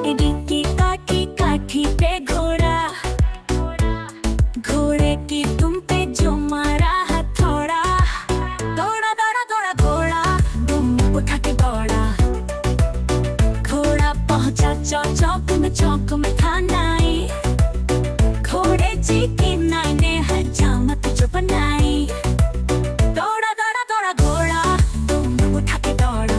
ED की काठी काठी पे घोड़ा, घोड़े की तुम पे जो मारा हथौड़ा। दौड़ा दौड़ा दौड़ा घोड़ा, दुम उठा के दौड़ा। घोड़ा पहुंचा चौक में था नाई। घोड़े जी की नाई ने हजामत जो बनाई। दौड़ा दौड़ा दौड़ा घोड़ा, दुम उठा के दौड़ा।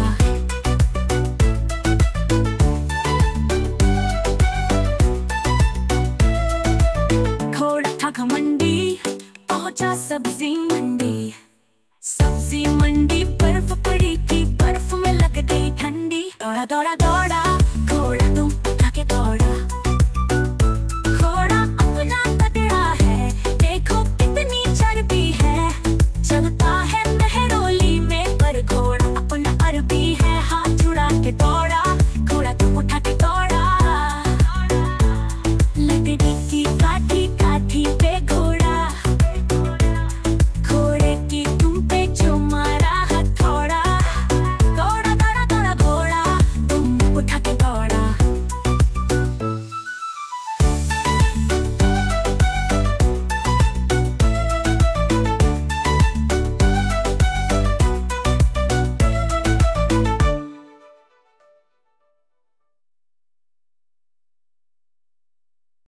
घोड़ा था घमंडी, पहुंचा सब्जी मंडी। सब्जी मंडी बर्फ पड़ी थी, बर्फ में लग गई ठंडी। दौड़ा दौड़ा दौड़ा घोड़ा, तुम उठा के दौड़ा। घोड़ा अपना तगड़ा है, देखो कितनी चर्बी है। चलता है मेहरौली में, पर घोड़ा अपना अरबी है। हाथ जुड़ा के दौड़ा।